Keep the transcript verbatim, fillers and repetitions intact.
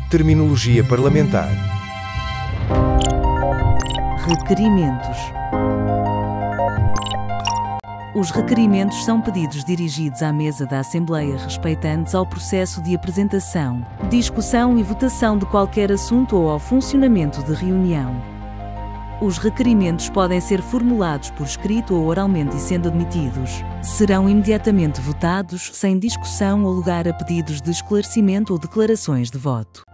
Terminologia parlamentar. Requerimentos. Os requerimentos são pedidos dirigidos à mesa da Assembleia respeitantes ao processo de apresentação, discussão e votação de qualquer assunto ou ao funcionamento de reunião. Os requerimentos podem ser formulados por escrito ou oralmente e, sendo admitidos, serão imediatamente votados sem discussão ou lugar a pedidos de esclarecimento ou declarações de voto.